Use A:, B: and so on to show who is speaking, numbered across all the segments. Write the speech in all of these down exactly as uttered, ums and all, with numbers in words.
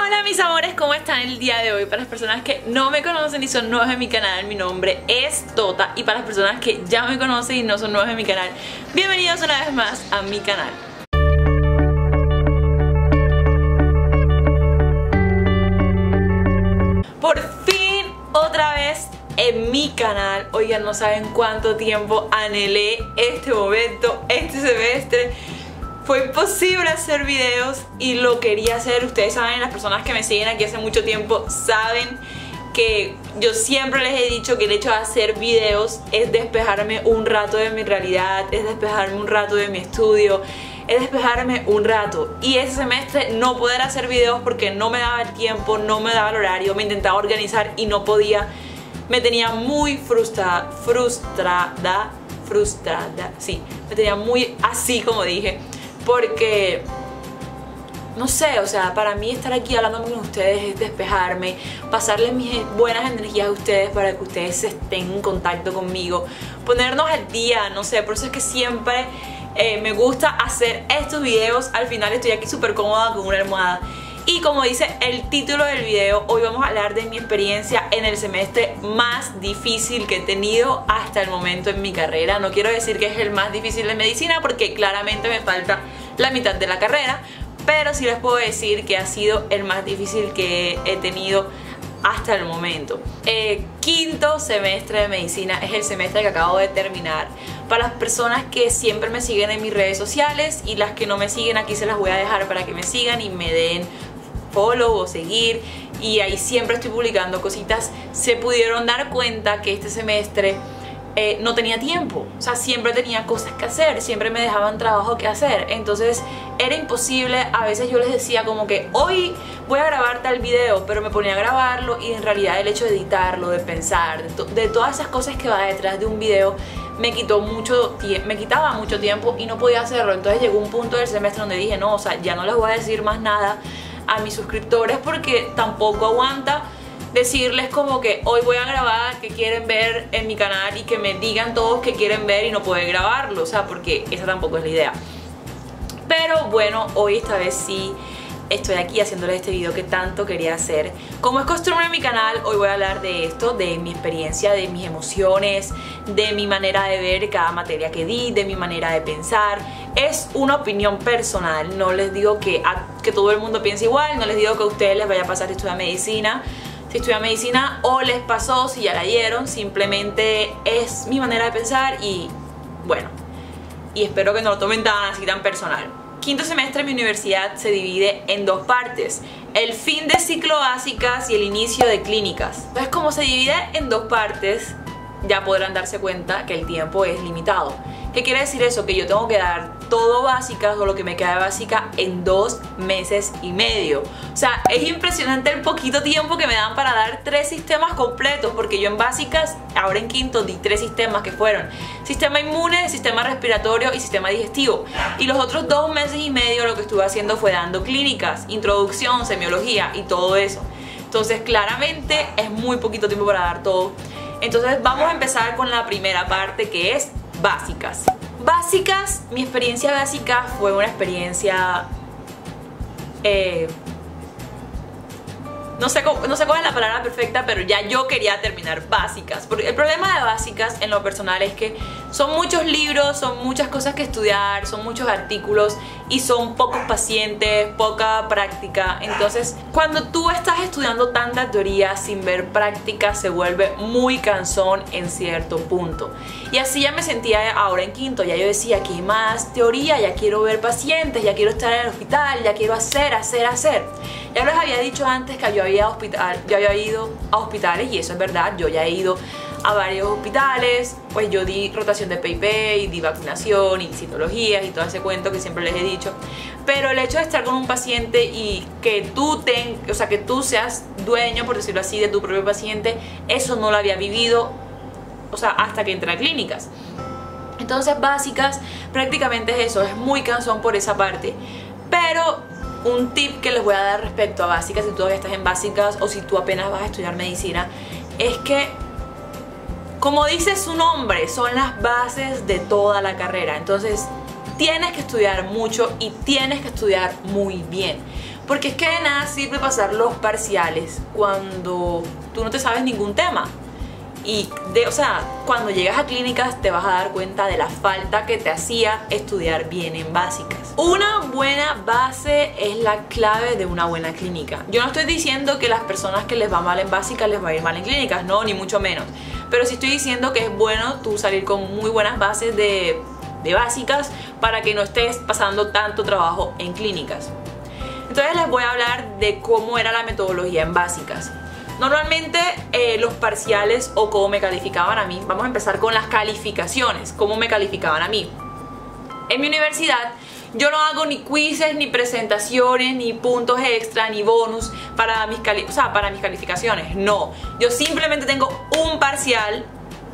A: Hola mis amores, ¿cómo están el día de hoy? Para las personas que no me conocen y son nuevas en mi canal, mi nombre es Tota. Y para las personas que ya me conocen y no son nuevas en mi canal, bienvenidos una vez más a mi canal. Por fin, otra vez en mi canal. Oigan, no saben cuánto tiempo anhelé este momento, este semestre. Fue imposible hacer videos y lo quería hacer. Ustedes saben, las personas que me siguen aquí hace mucho tiempo saben que yo siempre les he dicho que el hecho de hacer videos es despejarme un rato de mi realidad, es despejarme un rato de mi estudio, es despejarme un rato. Y ese semestre no poder hacer videos porque no me daba el tiempo, no me daba el horario, me intentaba organizar y no podía. Me tenía muy frustrada, frustrada, frustrada, sí, me tenía muy así como dije. Porque, no sé, o sea, para mí estar aquí hablando con ustedes es despejarme, pasarles mis buenas energías a ustedes para que ustedes estén en contacto conmigo, ponernos al día, no sé, por eso es que siempre eh, me gusta hacer estos videos. Al final estoy aquí súper cómoda con una almohada. Y como dice el título del video, hoy vamos a hablar de mi experiencia en el semestre más difícil que he tenido hasta el momento en mi carrera. No quiero decir que es el más difícil de medicina porque claramente me falta la mitad de la carrera, pero sí les puedo decir que ha sido el más difícil que he tenido hasta el momento. Eh, quinto semestre de medicina es el semestre que acabo de terminar. Para las personas que siempre me siguen en mis redes sociales y las que no me siguen, aquí se las voy a dejar para que me sigan y me den follow o seguir, y ahí siempre estoy publicando cositas. Se pudieron dar cuenta que este semestre eh, no tenía tiempo, o sea, siempre tenía cosas que hacer, siempre me dejaban trabajo que hacer, entonces era imposible. A veces yo les decía como que hoy voy a grabar tal video, pero me ponía a grabarlo y en realidad el hecho de editarlo, de pensar, de, to de todas esas cosas que va detrás de un video me quitó mucho tiempo, me quitaba mucho tiempo y no podía hacerlo. Entonces llegó un punto del semestre donde dije no, o sea, ya no les voy a decir más nada a mis suscriptores porque tampoco aguanta decirles como que hoy voy a grabar, que quieren ver en mi canal, y que me digan todos que quieren ver y no poder grabarlo, o sea, porque esa tampoco es la idea. Pero bueno, hoy esta vez sí estoy aquí haciéndoles este video que tanto quería hacer. Como es costumbre en mi canal, hoy voy a hablar de esto, de mi experiencia, de mis emociones, de mi manera de ver cada materia que di, de mi manera de pensar. Es una opinión personal, no les digo que, a, que todo el mundo piense igual, no les digo que a ustedes les vaya a pasar si estudian medicina, si estudian medicina o les pasó, si ya la dieron. Simplemente es mi manera de pensar y bueno, y espero que no lo tomen tan así tan personal. Quinto semestre de mi universidad se divide en dos partes: el fin de ciclo básicas y el inicio de clínicas. Entonces, como se divide en dos partes, ya podrán darse cuenta que el tiempo es limitado. ¿Qué quiere decir eso? Que yo tengo que dar todo básicas o lo que me queda de básica en dos meses y medio. O sea, es impresionante el poquito tiempo que me dan para dar tres sistemas completos, porque yo en básicas, ahora en quinto, di tres sistemas que fueron sistema inmune, sistema respiratorio y sistema digestivo. Y los otros dos meses y medio lo que estuve haciendo fue dando clínicas, introducción, semiología y todo eso. Entonces claramente es muy poquito tiempo para dar todo. Entonces vamos a empezar con la primera parte, que es básicas. Básicas, mi experiencia básica fue una experiencia eh, no sé, cómo, no sé cuál es la palabra perfecta, pero ya yo quería terminar básicas. Porque el problema de básicas en lo personal es que son muchos libros, son muchas cosas que estudiar, son muchos artículos y son pocos pacientes, poca práctica. Entonces, cuando tú estás estudiando tanta teoría sin ver práctica, se vuelve muy cansón en cierto punto. Y así ya me sentía ahora en quinto. Ya yo decía, aquí hay más teoría, ya quiero ver pacientes, ya quiero estar en el hospital, ya quiero hacer, hacer, hacer. Ya les había dicho antes que yo había, hospital, yo había ido a hospitales, y eso es verdad, yo ya he ido a varios hospitales. Pues yo di rotación de P I P y di vacunación y citologías y todo ese cuento que siempre les he dicho. Pero el hecho de estar con un paciente y que tú, ten, o sea, que tú seas dueño, por decirlo así, de tu propio paciente, eso no lo había vivido, o sea, hasta que entré a clínicas. Entonces básicas prácticamente es eso, es muy cansón por esa parte. Pero un tip que les voy a dar respecto a básicas, si tú todavía estás en básicas o si tú apenas vas a estudiar medicina, es que, como dice su nombre, son las bases de toda la carrera. Entonces tienes que estudiar mucho y tienes que estudiar muy bien, Porque es que de nada sirve pasar los parciales cuando tú no te sabes ningún tema. Y, de, o sea, cuando llegas a clínicas te vas a dar cuenta de la falta que te hacía estudiar bien en básicas. Una buena base es la clave de una buena clínica. Yo no estoy diciendo que las personas que les va mal en básicas les va a ir mal en clínicas, no, ni mucho menos. Pero sí estoy diciendo que es bueno tú salir con muy buenas bases de, de básicas para que no estés pasando tanto trabajo en clínicas. Entonces les voy a hablar de cómo era la metodología en básicas. Normalmente eh, los parciales o cómo me calificaban a mí. Vamos a empezar con las calificaciones. ¿Cómo me calificaban a mí? En mi universidad yo no hago ni quizzes, ni presentaciones, ni puntos extra, ni bonus para mis, cali o sea, para mis calificaciones. No, yo simplemente tengo un parcial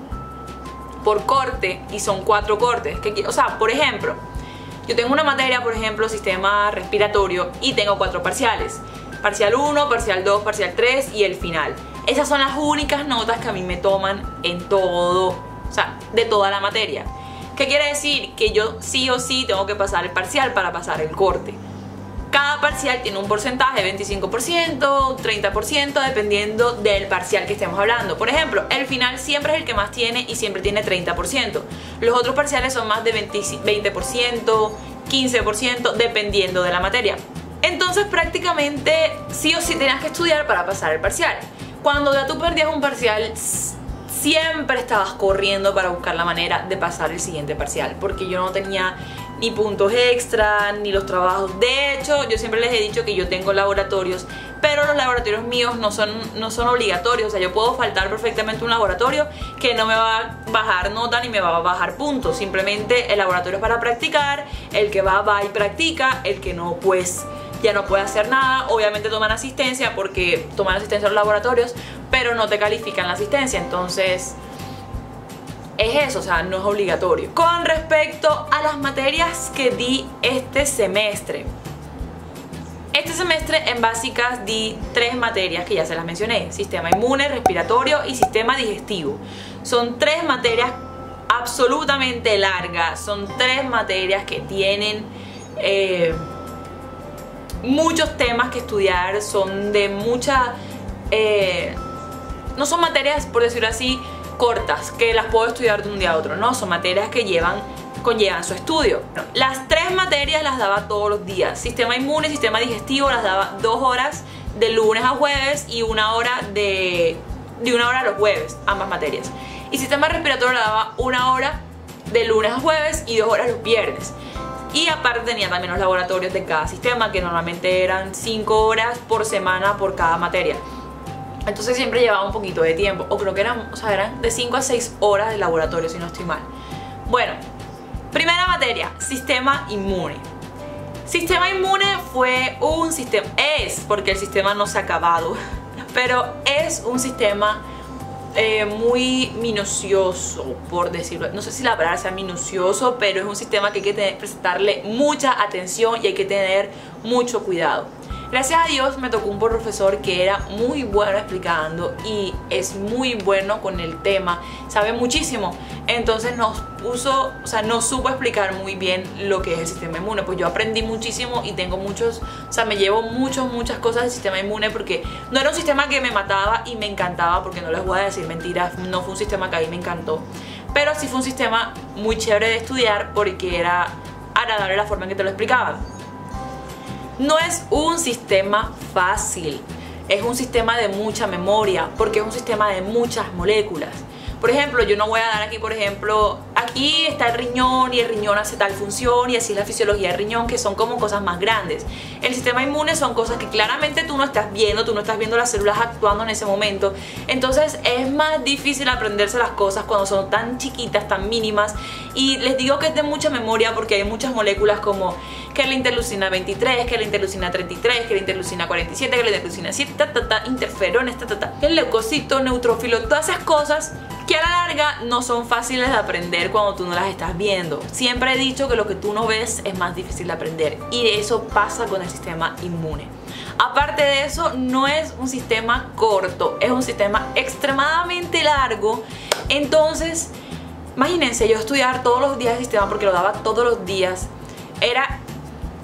A: por corte y son cuatro cortes. Que, o sea, por ejemplo, yo tengo una materia, por ejemplo, sistema respiratorio y tengo cuatro parciales. Parcial uno, parcial dos, parcial tres y el final. Esas son las únicas notas que a mí me toman en todo, o sea, de toda la materia. ¿Qué quiere decir? Que yo sí o sí tengo que pasar el parcial para pasar el corte. Cada parcial tiene un porcentaje, veinticinco por ciento, treinta por ciento, dependiendo del parcial que estemos hablando. Por ejemplo, el final siempre es el que más tiene y siempre tiene treinta por ciento. Los otros parciales son más de veinte por ciento, quince por ciento, dependiendo de la materia. Entonces prácticamente sí o sí tenías que estudiar para pasar el parcial. Cuando ya tú perdías un parcial, siempre estabas corriendo para buscar la manera de pasar el siguiente parcial, porque yo no tenía ni puntos extra, ni los trabajos. De hecho, yo siempre les he dicho que yo tengo laboratorios, pero los laboratorios míos no son, no son obligatorios. O sea, yo puedo faltar perfectamente un laboratorio que no me va a bajar nota ni me va a bajar puntos. Simplemente el laboratorio es para practicar, el que va, va y practica, el que no, pues ya no puede hacer nada. Obviamente toman asistencia porque toman asistencia a los laboratorios, pero no te califican la asistencia. Entonces es eso, o sea, no es obligatorio. Con respecto a las materias que di este semestre, este semestre en básicas di tres materias que ya se las mencioné: sistema inmune, respiratorio y sistema digestivo. Son tres materias absolutamente largas, son tres materias que tienen eh, muchos temas que estudiar, son de mucha eh, no son materias, por decirlo así, cortas, que las puedo estudiar de un día a otro. No, son materias que llevan, conllevan su estudio. Las tres materias las daba todos los días. Sistema inmune, sistema digestivo las daba dos horas de lunes a jueves y una hora de, de una hora los jueves, ambas materias. Y sistema respiratorio la daba una hora de lunes a jueves y dos horas los viernes. Y aparte tenía también los laboratorios de cada sistema, que normalmente eran cinco horas por semana por cada materia. Entonces siempre llevaba un poquito de tiempo, o creo que eran, o sea, eran de cinco a seis horas de laboratorio, si no estoy mal. Bueno, primera materia, sistema inmune. Sistema inmune fue un sistema, es, porque el sistema no se ha acabado, pero es un sistema eh, muy minucioso, por decirlo. No sé si la palabra sea minucioso, pero es un sistema que hay que tener, prestarle mucha atención y hay que tener mucho cuidado. Gracias a Dios me tocó un profesor que era muy bueno explicando y es muy bueno con el tema, sabe muchísimo. Entonces nos puso, o sea, nos supo explicar muy bien lo que es el sistema inmune. Pues yo aprendí muchísimo y tengo muchos, o sea, me llevo muchas, muchas cosas del sistema inmune, porque no era un sistema que me mataba y me encantaba, porque no les voy a decir mentiras, no fue un sistema que a mí me encantó. Pero sí fue un sistema muy chévere de estudiar porque era agradable la forma en que te lo explicaban. No es un sistema fácil, es un sistema de mucha memoria, porque es un sistema de muchas moléculas. Por ejemplo, yo no voy a dar aquí, por ejemplo, aquí está el riñón y el riñón hace tal función y así es la fisiología del riñón, que son como cosas más grandes. El sistema inmune son cosas que claramente tú no estás viendo, tú no estás viendo las células actuando en ese momento. Entonces es más difícil aprenderse las cosas cuando son tan chiquitas, tan mínimas. Y les digo que es de mucha memoria porque hay muchas moléculas como que la interleucina veintitrés, que la interleucina treinta y tres, que la interleucina cuarenta y siete, que la interleucina siete, ta, ta, ta, interferones, ta, ta, ta, el leucocito, neutrófilo, todas esas cosas que a la larga no son fáciles de aprender cuando tú no las estás viendo. Siempre he dicho que lo que tú no ves es más difícil de aprender, y eso pasa con el sistema inmune. Aparte de eso, no es un sistema corto, es un sistema extremadamente largo. Entonces, imagínense, yo estudiar todos los días el sistema, porque lo daba todos los días, era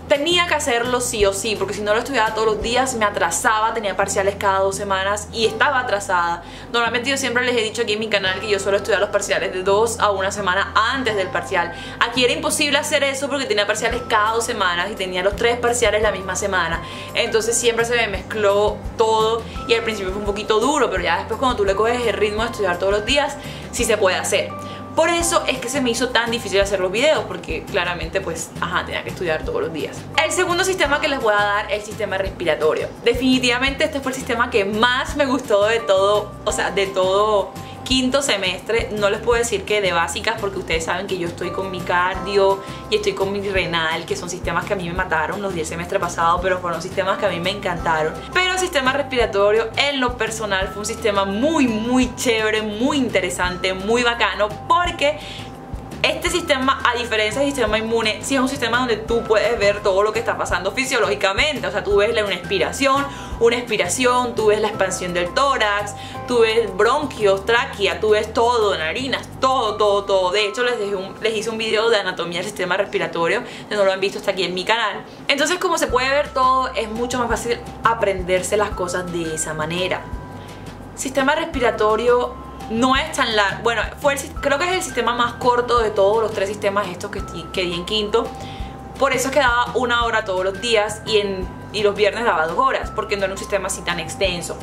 A: tenía que hacerlo sí o sí, porque si no lo estudiaba todos los días me atrasaba, tenía parciales cada dos semanas y estaba atrasada. Normalmente yo siempre les he dicho aquí en mi canal que yo suelo estudiar los parciales de dos a una semana antes del parcial. Aquí era imposible hacer eso porque tenía parciales cada dos semanas y tenía los tres parciales la misma semana. Entonces siempre se me mezcló todo y al principio fue un poquito duro, pero ya después cuando tú le coges el ritmo de estudiar todos los días, sí se puede hacer. Por eso es que se me hizo tan difícil hacer los videos, porque claramente pues, ajá, tenía que estudiar todos los días. El segundo sistema que les voy a dar es el sistema respiratorio. Definitivamente este fue el sistema que más me gustó de todo, o sea, de todo quinto semestre. No les puedo decir que de básicas, porque ustedes saben que yo estoy con mi cardio y estoy con mi renal, que son sistemas que a mí me mataron los diez semestre pasado, pero fueron sistemas que a mí me encantaron. Pero el sistema respiratorio en lo personal fue un sistema muy muy chévere, muy interesante, muy bacano, porque este sistema, a diferencia del sistema inmune, sí es un sistema donde tú puedes ver todo lo que está pasando fisiológicamente. O sea, tú ves una inspiración, una expiración, tú ves la expansión del tórax, tú ves bronquios, tráquea, tú ves todo, narinas, todo, todo, todo. De hecho, les, dejé un, les hice un video de anatomía del sistema respiratorio, si no lo han visto está aquí en mi canal. Entonces, como se puede ver todo, es mucho más fácil aprenderse las cosas de esa manera. Sistema respiratorio no es tan largo, bueno, fue el, creo que es el sistema más corto de todos los tres sistemas estos que, que di en quinto. Por eso es que daba una hora todos los días y, en, y los viernes daba dos horas, porque no era un sistema así tan extenso.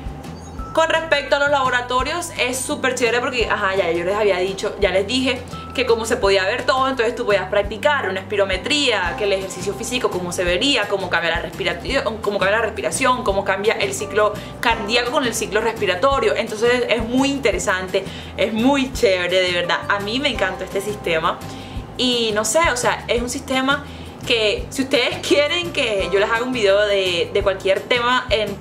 A: Con respecto a los laboratorios, es súper chévere porque, ajá, ya yo les había dicho, ya les dije que como se podía ver todo, entonces tú podías practicar una espirometría, que el ejercicio físico, cómo se vería, cómo cambia la respiración, cómo cambia la respiración, cómo cambia el ciclo cardíaco con el ciclo respiratorio. Entonces es muy interesante, es muy chévere, de verdad. A mí me encanta este sistema y no sé, o sea, es un sistema que si ustedes quieren que yo les haga un video de, de cualquier tema en...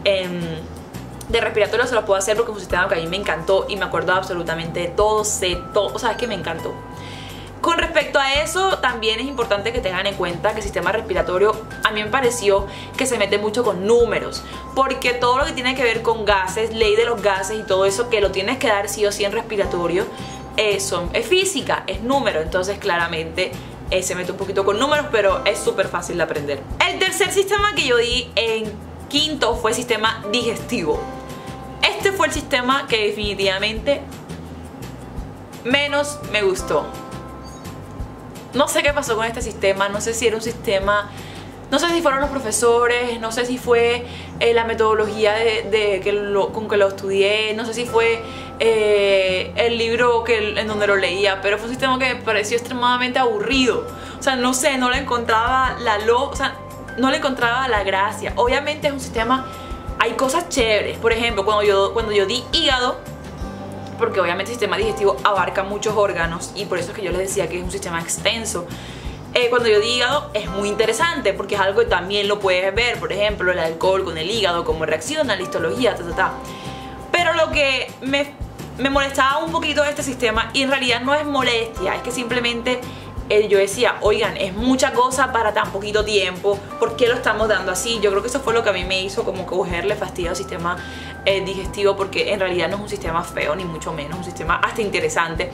A: en de respiratorio, se lo puedo hacer porque es un sistema que a mí me encantó y me acuerdo absolutamente de todo, sé todo, o sea, es que me encantó. Con respecto a eso, también es importante que tengan en cuenta que el sistema respiratorio a mí me pareció que se mete mucho con números, porque todo lo que tiene que ver con gases, ley de los gases y todo eso que lo tienes que dar sí o sí en respiratorio, eh, son, es física, es número, entonces claramente eh, se mete un poquito con números, pero es súper fácil de aprender. El tercer sistema que yo di en quinto fue el sistema digestivo. Este fue el sistema que definitivamente menos me gustó. No sé qué pasó con este sistema, no sé si era un sistema, no sé si fueron los profesores, no sé si fue eh, la metodología de, de que lo, con que lo estudié, no sé si fue eh, el libro que, en donde lo leía, pero fue un sistema que me pareció extremadamente aburrido. O sea, no sé, no le encontraba la lo, o sea, no le encontraba la gracia. Obviamente es un sistema, hay cosas chéveres. Por ejemplo, cuando yo, cuando yo di hígado, porque obviamente el sistema digestivo abarca muchos órganos y por eso es que yo les decía que es un sistema extenso. Eh, cuando yo di hígado es muy interesante porque es algo que también lo puedes ver, por ejemplo, el alcohol con el hígado, cómo reacciona, la histología, ta, ta, ta. Pero lo que me, me molestaba un poquito de este sistema, y en realidad no es molestia, es que simplemente eh, yo decía, oigan, es mucha cosa para tan poquito tiempo, ¿por qué lo estamos dando así? Yo creo que eso fue lo que a mí me hizo como cogerle fastidio al sistema eh, digestivo, porque en realidad no es un sistema feo, ni mucho menos, es un sistema hasta interesante.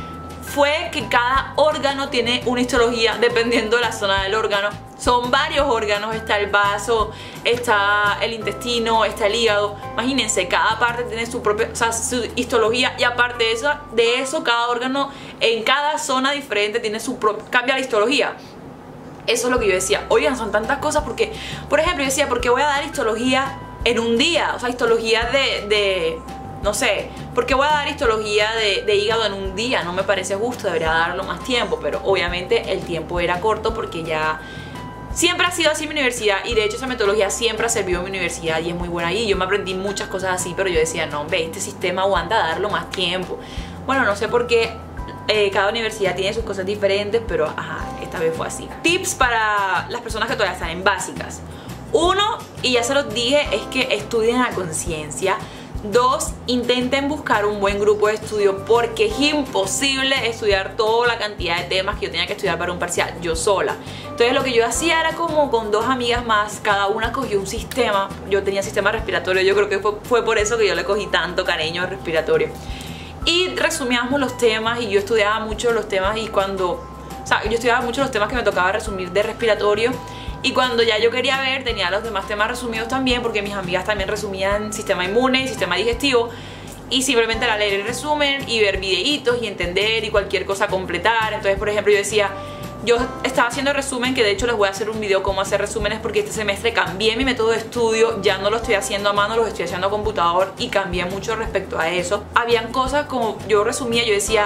A: Fue que cada órgano tiene una histología dependiendo de la zona del órgano. Son varios órganos, está el vaso, está el intestino, está el hígado. Imagínense, cada parte tiene su propia, o sea, su histología, y aparte de eso, de eso, cada órgano en cada zona diferente tiene su propia, cambia la histología. Eso es lo que yo decía, oigan, son tantas cosas porque, por ejemplo, yo decía, ¿por qué voy a dar histología en un día? O sea, histología de... de no sé, ¿por qué voy a dar histología de, de hígado en un día? No me parece justo, debería darlo más tiempo, pero obviamente el tiempo era corto porque ya siempre ha sido así en mi universidad, y de hecho esa metodología siempre ha servido en mi universidad y es muy buena ahí. Yo me aprendí muchas cosas así, pero yo decía, no, ve, este sistema aguanta darlo más tiempo. Bueno, no sé por qué eh, cada universidad tiene sus cosas diferentes, pero ajá, esta vez fue así. Tips para las personas que todavía están en básicas. Uno, y ya se los dije, es que estudien a conciencia. Dos, intenten buscar un buen grupo de estudio porque es imposible estudiar toda la cantidad de temas que yo tenía que estudiar para un parcial yo sola. Entonces lo que yo hacía era como con dos amigas más, cada una cogió un sistema. Yo tenía sistema respiratorio, yo creo que fue, fue por eso que yo le cogí tanto cariño al respiratorio. Y resumíamos los temas y yo estudiaba mucho los temas, y cuando o sea, yo estudiaba mucho los temas que me tocaba resumir de respiratorio. Y cuando ya yo quería ver, tenía los demás temas resumidos también, porque mis amigas también resumían sistema inmune y sistema digestivo. Y simplemente era leer el resumen y ver videitos y entender y cualquier cosa completar. Entonces, por ejemplo, yo decía, yo estaba haciendo resumen, que de hecho les voy a hacer un video cómo hacer resúmenes, porque este semestre cambié mi método de estudio, ya no lo estoy haciendo a mano, lo estoy haciendo a computador y cambié mucho respecto a eso. Habían cosas como yo resumía, yo decía,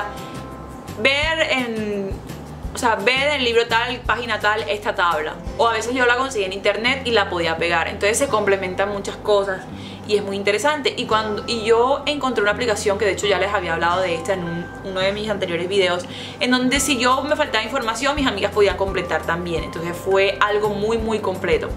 A: ver en... O sea, ver en el libro tal, página tal, esta tabla. O a veces yo la conseguí en internet y la podía pegar. Entonces se complementan muchas cosas y es muy interesante. Y, cuando, y yo encontré una aplicación que de hecho ya les había hablado de esta en un, uno de mis anteriores videos, en donde si yo me faltaba información, mis amigas podían completar también. Entonces fue algo muy muy completo.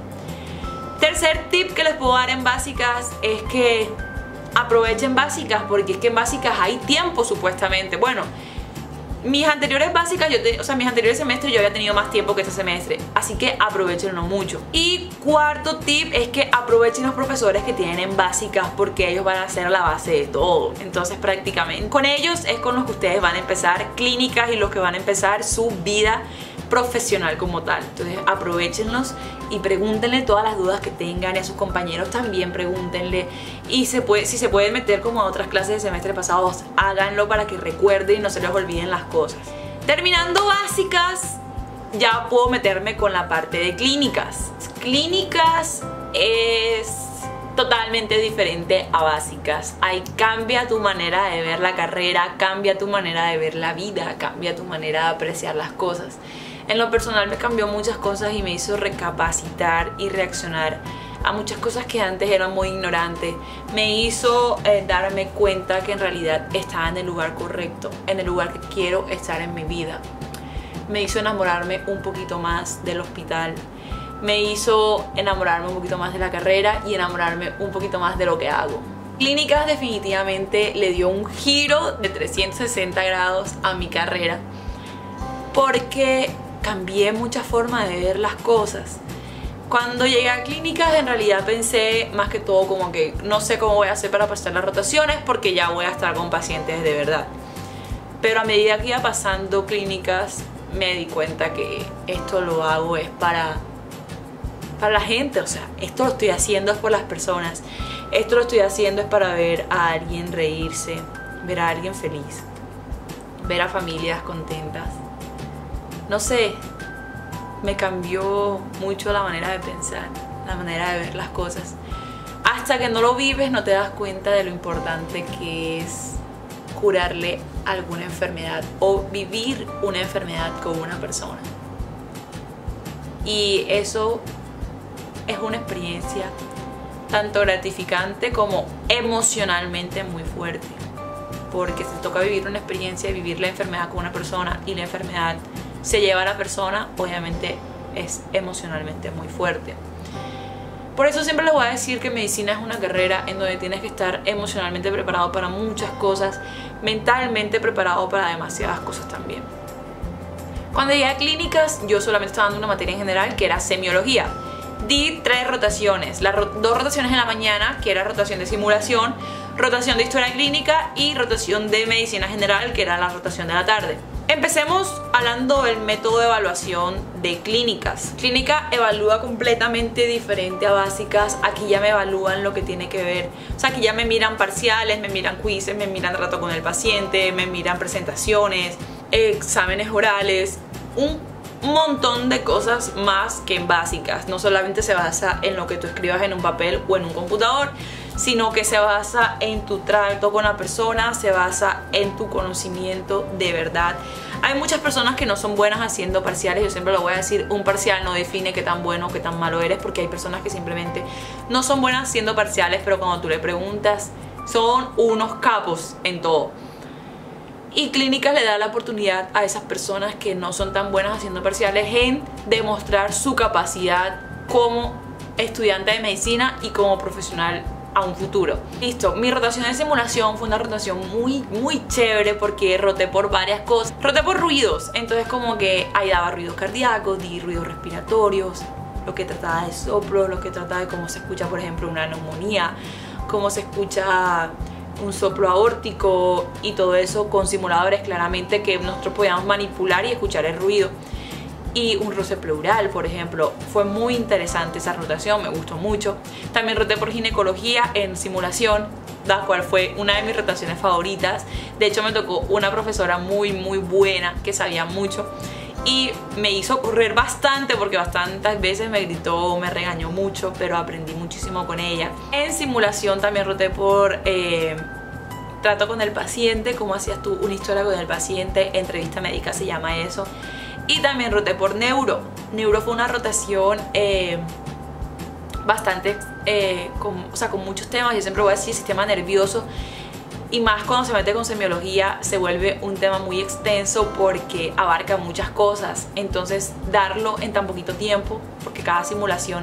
A: Tercer tip que les puedo dar en básicas es que aprovechen básicas, porque es que en básicas hay tiempo supuestamente. Bueno, mis anteriores básicas, yo te, o sea, mis anteriores semestres yo había tenido más tiempo que este semestre, así que aprovechenlo mucho. Y cuarto tip es que aprovechen los profesores que tienen en básicas, porque ellos van a ser la base de todo. Entonces prácticamente con ellos es con los que ustedes van a empezar clínicas y los que van a empezar su vida profesional como tal. Entonces aprovechenlos y pregúntenle todas las dudas que tengan, y a sus compañeros también pregúntenle, y se puede, si se pueden meter como a otras clases de semestre pasados, háganlo para que recuerden y no se les olviden las cosas. Terminando básicas, ya puedo meterme con la parte de clínicas. Clínicas es totalmente diferente a básicas. Ahí cambia tu manera de ver la carrera, cambia tu manera de ver la vida, cambia tu manera de apreciar las cosas. En lo personal me cambió muchas cosas y me hizo recapacitar y reaccionar a muchas cosas que antes eran muy ignorantes. Me hizo eh, darme cuenta que en realidad estaba en el lugar correcto, en el lugar que quiero estar en mi vida. Me hizo enamorarme un poquito más del hospital. Me hizo enamorarme un poquito más de la carrera y enamorarme un poquito más de lo que hago. Clínicas definitivamente le dio un giro de trescientos sesenta grados a mi carrera, porque cambié mucha forma de ver las cosas. Cuando llegué a clínicas en realidad pensé más que todo como que no sé cómo voy a hacer para pasar las rotaciones, porque ya voy a estar con pacientes de verdad. Pero a medida que iba pasando clínicas me di cuenta que esto lo hago es para, para la gente. O sea, esto lo estoy haciendo es por las personas. Esto lo estoy haciendo es para ver a alguien reírse, ver a alguien feliz, ver a familias contentas. No sé, me cambió mucho la manera de pensar, la manera de ver las cosas. Hasta que no lo vives no te das cuenta de lo importante que es curarle alguna enfermedad o vivir una enfermedad con una persona. Y eso es una experiencia tanto gratificante como emocionalmente muy fuerte, porque se toca vivir una experiencia, vivir la enfermedad con una persona, y la enfermedad se lleva a la persona, obviamente es emocionalmente muy fuerte. Por eso siempre les voy a decir que medicina es una carrera en donde tienes que estar emocionalmente preparado para muchas cosas, mentalmente preparado para demasiadas cosas también. Cuando llegué a clínicas, yo solamente estaba dando una materia en general que era semiología. Di tres rotaciones, las ro dos rotaciones en la mañana, que era rotación de simulación, rotación de historia clínica y rotación de medicina general, que era la rotación de la tarde. Empecemos hablando del método de evaluación de clínicas. Clínica evalúa completamente diferente a básicas. Aquí ya me evalúan lo que tiene que ver, o sea, aquí ya me miran parciales, me miran quizzes, me miran trato con el paciente, me miran presentaciones, exámenes orales, un montón de cosas más que en básicas. No solamente se basa en lo que tú escribas en un papel o en un computador, sino que se basa en tu trato con la persona, se basa en tu conocimiento de verdad. Hay muchas personas que no son buenas haciendo parciales. Yo siempre lo voy a decir, un parcial no define qué tan bueno o qué tan malo eres, porque hay personas que simplemente no son buenas haciendo parciales, pero cuando tú le preguntas son unos capos en todo. Y clínicas le da la oportunidad a esas personas que no son tan buenas haciendo parciales en demostrar su capacidad como estudiante de medicina y como profesional a un futuro. Listo, mi rotación de simulación fue una rotación muy muy chévere, porque roté por varias cosas. Roté por ruidos, entonces como que ahí daba ruidos cardíacos, di ruidos respiratorios, lo que trataba de soplo, lo que trataba de cómo se escucha por ejemplo una neumonía, cómo se escucha un soplo aórtico y todo eso con simuladores claramente que nosotros podíamos manipular y escuchar el ruido. Y un roce pleural, por ejemplo. Fue muy interesante esa rotación, me gustó mucho. También roté por ginecología en simulación, la cual fue una de mis rotaciones favoritas. De hecho me tocó una profesora muy muy buena que sabía mucho y me hizo correr bastante porque bastantes veces me gritó, me regañó mucho, pero aprendí muchísimo con ella. En simulación también roté por eh, trato con el paciente, cómo hacías tú una historia con el paciente, entrevista médica se llama eso. Y también roté por neuro. Neuro fue una rotación eh, bastante, eh, con, o sea, con muchos temas. Yo siempre voy a decir sistema nervioso. Y más cuando se mete con semiología se vuelve un tema muy extenso porque abarca muchas cosas. Entonces darlo en tan poquito tiempo, porque cada simulación,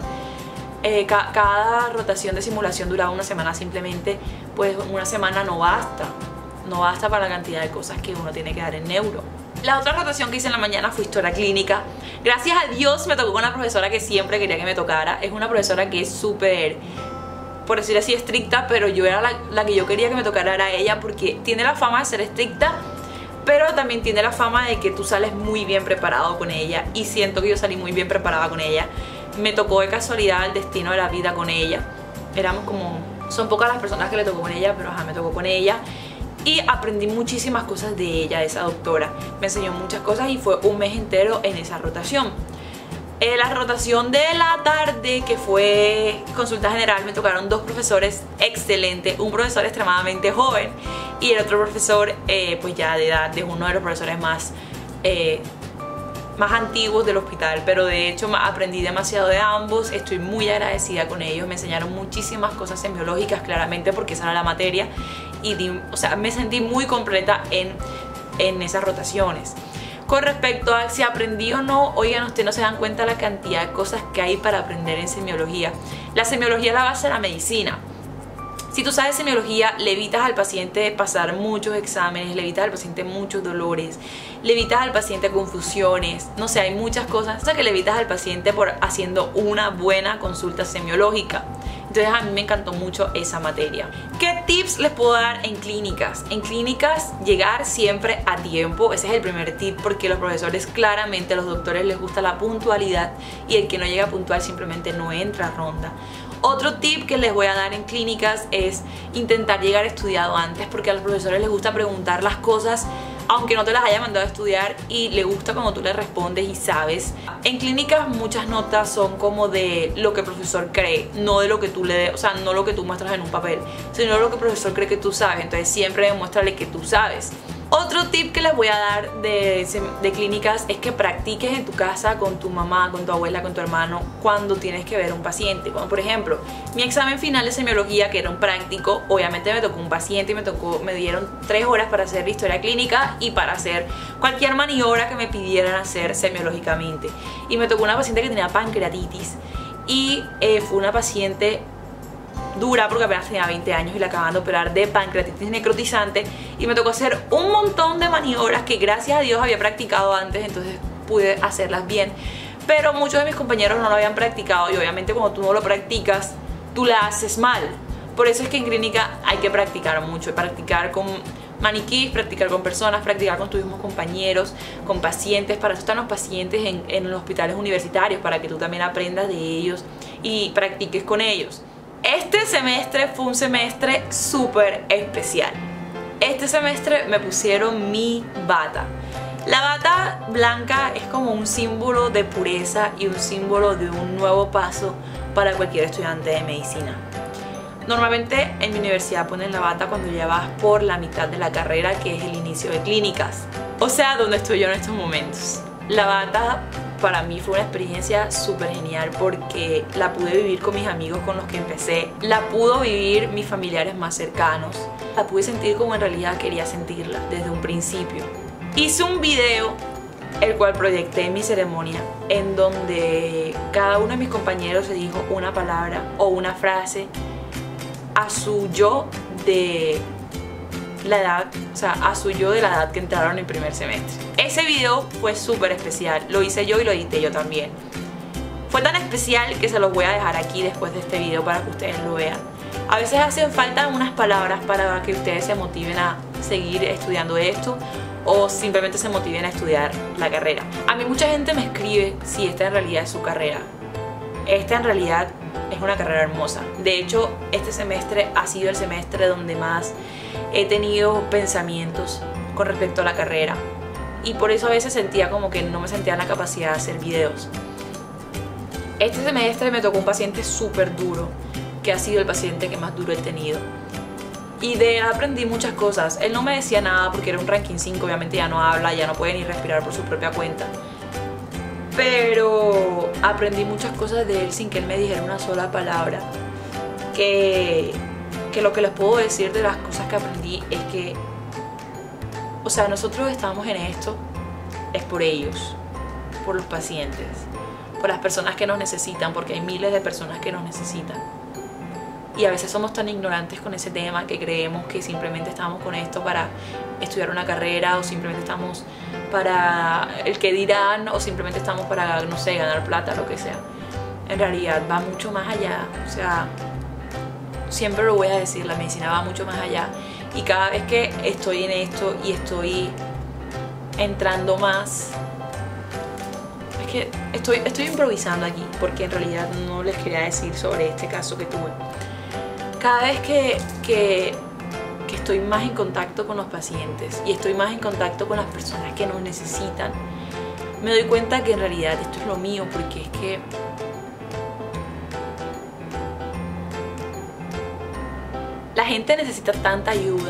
A: eh, ca cada rotación de simulación duraba una semana simplemente, pues una semana no basta. No basta para la cantidad de cosas que uno tiene que dar en neuro. La otra rotación que hice en la mañana fue historia clínica. Gracias a Dios me tocó con una profesora que siempre quería que me tocara. Es una profesora que es súper, por decir así, estricta, pero yo era la, la que yo quería que me tocara era ella, porque tiene la fama de ser estricta, pero también tiene la fama de que tú sales muy bien preparado con ella, y siento que yo salí muy bien preparada con ella. Me tocó de casualidad el destino de la vida con ella. Éramos como, son pocas las personas que le tocó con ella, pero ajá, me tocó con ella. Y aprendí muchísimas cosas de ella, de esa doctora. Me enseñó muchas cosas y fue un mes entero en esa rotación. En la rotación de la tarde, que fue consulta general, me tocaron dos profesores excelentes. Un profesor extremadamente joven y el otro profesor eh, pues ya de edad, de uno de los profesores más, eh, más antiguos del hospital. Pero de hecho aprendí demasiado de ambos, estoy muy agradecida con ellos. Me enseñaron muchísimas cosas semiológicas claramente porque esa era la materia. Y di, o sea, me sentí muy completa en, en esas rotaciones. Con respecto a si aprendí o no, oigan, ustedes no se dan cuenta la cantidad de cosas que hay para aprender en semiología. La semiología es la base de la medicina. Si tú sabes semiología, le evitas al paciente pasar muchos exámenes, le evitas al paciente muchos dolores, le evitas al paciente confusiones, no sé, hay muchas cosas que le evitas al paciente por haciendo una buena consulta semiológica. Entonces a mí me encantó mucho esa materia. ¿Qué tips les puedo dar en clínicas? En clínicas, llegar siempre a tiempo. Ese es el primer tip, porque los profesores claramente, a los doctores les gusta la puntualidad, y el que no llega puntual simplemente no entra a ronda. Otro tip que les voy a dar en clínicas es intentar llegar estudiado antes, porque a los profesores les gusta preguntar las cosas aunque no te las haya mandado a estudiar, y le gusta cuando tú le respondes y sabes. En clínicas muchas notas son como de lo que el profesor cree, no de lo que tú le des, o sea, no lo que tú muestras en un papel, sino lo que el profesor cree que tú sabes. Entonces siempre demuéstrale que tú sabes. Otro tip que les voy a dar de, de clínicas es que practiques en tu casa con tu mamá, con tu abuela, con tu hermano, cuando tienes que ver a un paciente. Como por ejemplo, mi examen final de semiología, que era un práctico, obviamente me tocó un paciente y me tocó, me dieron tres horas para hacer la historia clínica y para hacer cualquier maniobra que me pidieran hacer semiológicamente. Y me tocó una paciente que tenía pancreatitis y eh, fue una paciente dura porque apenas tenía veinte años y la acaban de operar de pancreatitis necrotizante, y me tocó hacer un montón de maniobras que gracias a Dios había practicado antes, entonces pude hacerlas bien, pero muchos de mis compañeros no lo habían practicado, y obviamente cuando tú no lo practicas tú la haces mal. Por eso es que en clínica hay que practicar mucho, practicar con maniquís, practicar con personas, practicar con tus mismos compañeros, con pacientes. Para eso están los pacientes en, en los hospitales universitarios, para que tú también aprendas de ellos y practiques con ellos. Este semestre fue un semestre súper especial. Este semestre me pusieron mi bata. La bata blanca es como un símbolo de pureza y un símbolo de un nuevo paso para cualquier estudiante de medicina. Normalmente en mi universidad ponen la bata cuando ya vas por la mitad de la carrera, que es el inicio de clínicas. O sea, donde estoy yo en estos momentos. La bata para mí fue una experiencia súper genial porque la pude vivir con mis amigos con los que empecé, la pudo vivir mis familiares más cercanos, la pude sentir como en realidad quería sentirla desde un principio. Hice un video el cual proyecté en mi ceremonia, en donde cada uno de mis compañeros se dijo una palabra o una frase a su yo de la edad, o sea, a su yo de la edad que entraron en el primer semestre. Ese video fue súper especial, lo hice yo y lo edité yo también. Fue tan especial que se los voy a dejar aquí después de este video para que ustedes lo vean. A veces hacen falta unas palabras para que ustedes se motiven a seguir estudiando esto o simplemente se motiven a estudiar la carrera. A mí mucha gente me escribe si esta en realidad es su carrera. Esta en realidad es una carrera hermosa. De hecho, este semestre ha sido el semestre donde más he tenido pensamientos con respecto a la carrera. Y por eso a veces sentía como que no me sentía en la capacidad de hacer videos. Este semestre me tocó un paciente súper duro, que ha sido el paciente que más duro he tenido. Y de él aprendí muchas cosas. Él no me decía nada porque era un ranking cinco, obviamente ya no habla, ya no puede ni respirar por su propia cuenta. Pero aprendí muchas cosas de él sin que él me dijera una sola palabra. Que, que lo que les puedo decir de las cosas que aprendí es que, o sea, nosotros estamos en esto, es por ellos, por los pacientes, por las personas que nos necesitan, porque hay miles de personas que nos necesitan. Y a veces somos tan ignorantes con ese tema que creemos que simplemente estamos con esto para estudiar una carrera o simplemente estamos para el que dirán o simplemente estamos para, no sé, ganar plata, lo que sea. En realidad va mucho más allá, o sea, siempre lo voy a decir, la medicina va mucho más allá. Y cada vez que estoy en esto y estoy entrando más, es que estoy, estoy improvisando aquí porque en realidad no les quería decir sobre este caso que tuve. Cada vez que, que, que estoy más en contacto con los pacientes y estoy más en contacto con las personas que nos necesitan, me doy cuenta que en realidad esto es lo mío, porque es que la gente necesita tanta ayuda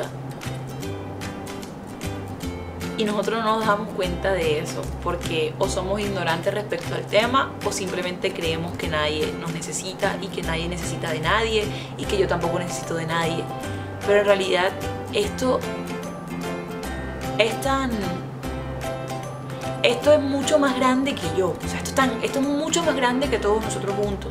A: y nosotros no nos damos cuenta de eso porque o somos ignorantes respecto al tema o simplemente creemos que nadie nos necesita y que nadie necesita de nadie y que yo tampoco necesito de nadie. Pero en realidad esto es tan... Esto es mucho más grande que yo. O sea, esto es, tan, esto es mucho más grande que todos nosotros juntos.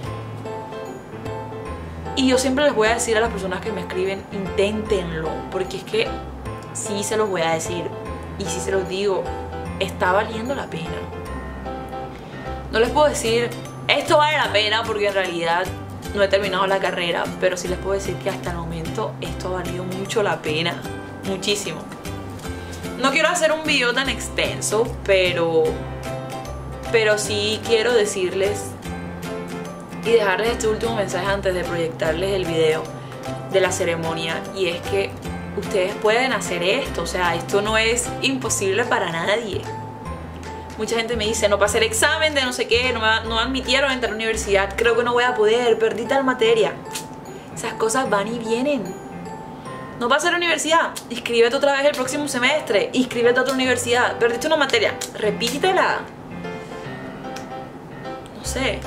A: Y yo siempre les voy a decir a las personas que me escriben, inténtenlo, porque es que sí se los voy a decir. Y si se los digo, está valiendo la pena. No les puedo decir, esto vale la pena, porque en realidad no he terminado la carrera, pero sí les puedo decir que hasta el momento esto ha valido mucho la pena, muchísimo. No quiero hacer un video tan extenso, pero, pero sí quiero decirles y dejarles este último mensaje antes de proyectarles el video de la ceremonia, y es que ustedes pueden hacer esto, o sea, esto no es imposible para nadie. Mucha gente me dice, no pasé el examen de no sé qué, no me, no me admitieron a entrar a la universidad, creo que no voy a poder, perdí tal materia. Esas cosas van y vienen. No pasé a la universidad, inscríbete otra vez el próximo semestre, inscríbete a otra universidad, perdiste una materia, repítela. No sé.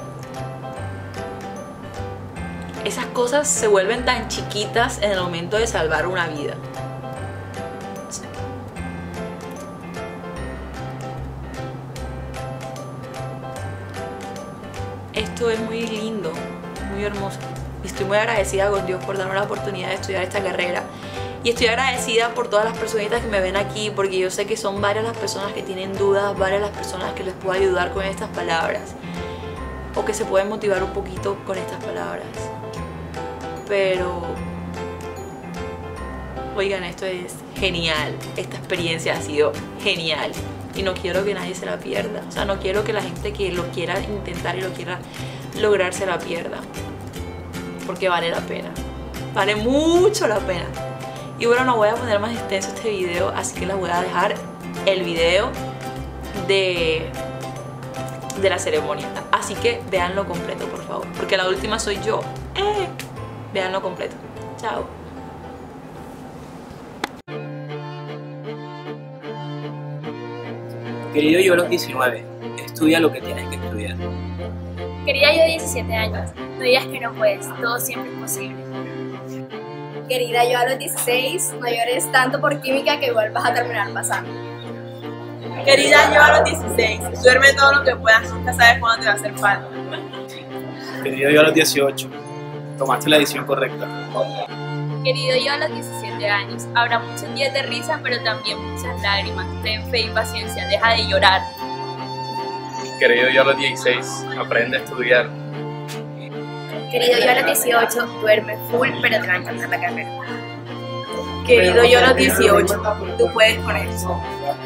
A: Esas cosas se vuelven tan chiquitas en el momento de salvar una vida. Sí. Esto es muy lindo, muy hermoso. Y estoy muy agradecida con Dios por darme la oportunidad de estudiar esta carrera. Y estoy agradecida por todas las personitas que me ven aquí, porque yo sé que son varias las personas que tienen dudas, varias las personas que les puedo ayudar con estas palabras, o que se pueden motivar un poquito con estas palabras. Pero, oigan, esto es genial. Esta experiencia ha sido genial y no quiero que nadie se la pierda. O sea, no quiero que la gente que lo quiera intentar y lo quiera lograr se la pierda, porque vale la pena, vale mucho la pena. Y bueno, no voy a poner más extenso este video, así que les voy a dejar el video de, de la ceremonia. Así que véanlo completo, por favor, porque la última soy yo. ¡Eh! Véanlo completo. Chao.
B: Querido yo a los diecinueve, estudia lo que tienes que estudiar.
C: Querida yo a diecisiete años, no digas que no puedes, todo siempre es posible.
D: Querida yo a los dieciséis, no llores tanto por química que igual vas a terminar pasando.
E: Querida yo a los dieciséis, duerme todo lo que puedas, nunca sabes cuándo te va a hacer falta.
B: Querido yo a los dieciocho, tomaste la decisión correcta.
C: Querido yo a los diecisiete años, habrá muchos días de risa, pero también muchas lágrimas. Ten fe y paciencia, deja de llorar.
B: Querido yo a los dieciséis, aprende a estudiar.
D: Querido yo a los dieciocho, duerme full, pero te va a encantar la carrera.
E: Querido yo a los dieciocho, tú puedes con eso.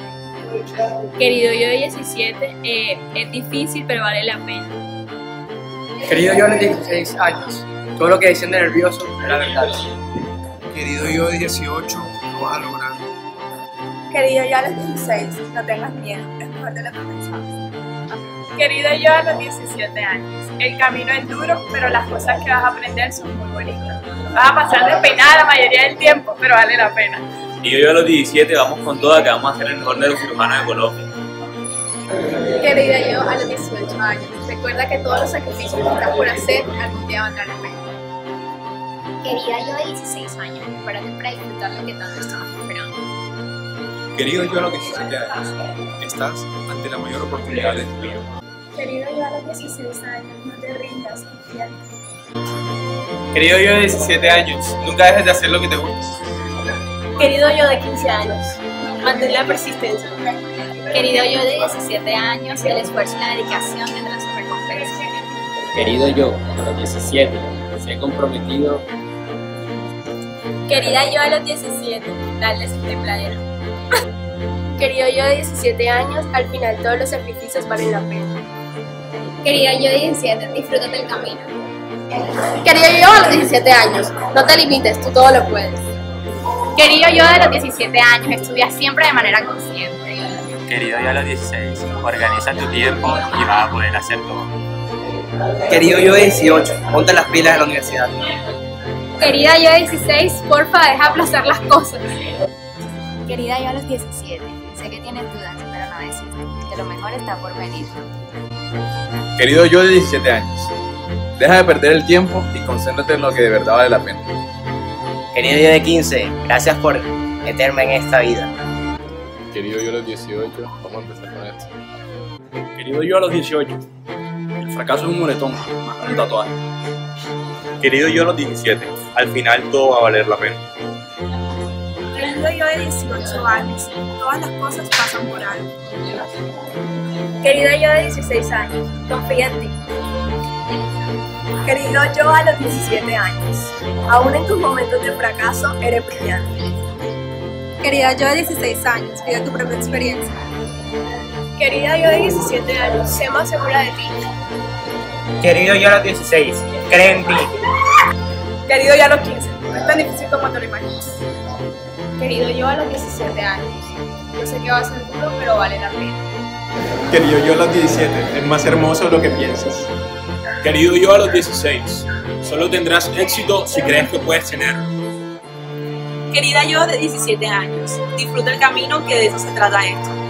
C: Querido yo de diecisiete, eh, es difícil pero vale la pena.
F: Querido yo a los dieciséis años, todo lo que decían de nervioso era verdad.
G: Querido yo de dieciocho, lo vas a lograr.
E: Querido yo a los dieciséis, no tengas miedo, es mejor de lo que pensabas. Querido yo a los diecisiete años, el camino es duro, pero las cosas que vas a aprender son muy bonitas. Vas a pasar despeinada la mayoría del tiempo, pero vale la pena.
H: Y yo a los diecisiete vamos con toda, que vamos a ser el mejor de los cirujanos de Colombia.
D: Querida yo a los dieciocho años, recuerda que todos los sacrificios que estás por hacer algún día valdrán la pena.
I: Querida yo de dieciséis años, prepárate para disfrutar lo que tanto estamos esperando.
G: Querido yo a los diecisiete años, estás ante la mayor oportunidad de tu vida.
C: Querido yo a los dieciséis años, no te rindas, confía en ti.
B: Querido yo de diecisiete años, nunca dejes de hacer lo que te gusta.
E: Querido yo de quince años, mantén la persistencia.
I: Querido yo de diecisiete años, el esfuerzo y la dedicación tendrán su recompensa.
J: Querido yo, a los diecisiete, sé comprometido.
C: Querida yo a los diecisiete, dale sin tembladera.
D: Querido yo de diecisiete años, al final todos los sacrificios valen la pena.
I: Querida yo de diecisiete, disfrútate el camino.
D: Querido yo a los diecisiete años, no te limites, tú todo lo puedes.
I: Querido yo de los diecisiete años, estudia siempre de manera consciente.
J: Querido yo a los dieciséis, organiza tu tiempo y vas a poder hacer todo.
F: Querido yo de dieciocho, ponte las pilas de la universidad.
C: Querida yo de dieciséis, porfa, deja aplazar las cosas.
I: Querida yo a los diecisiete, sé que tienes dudas, pero no desistas, que lo mejor está por venir.
G: Querido yo de diecisiete años, deja de perder el tiempo y concéntrate en lo que de verdad vale la pena.
F: Querido yo de quince, gracias por meterme en esta vida.
G: Querido yo a los dieciocho, vamos a empezar con esto.
B: Querido yo a los dieciocho, el fracaso es un moretón, más que un tatuaje.
H: Querido yo a los diecisiete, al final todo va a valer la pena.
E: Querido yo de dieciocho años, todas las cosas pasan por algo. Querida yo de dieciséis años, confía en ti. Querido yo a los diecisiete años, aún en tus momentos de fracaso eres brillante.
D: Querida yo de dieciséis años, vive tu propia experiencia.
E: Querida yo de diecisiete años, sé más segura de ti.
F: Querido yo a los dieciséis, cree en ti.
E: Querido yo a los quince, no es tan difícil como te lo imaginas.
D: Querido yo a los diecisiete años, yo sé que va a ser duro, pero vale la pena.
G: Querido yo a los diecisiete, es más hermoso de lo que piensas.
B: Querido yo a los dieciséis, solo tendrás éxito si crees que puedes tenerlo.
E: Querida yo de diecisiete años, disfruta el camino, que de eso se trata esto.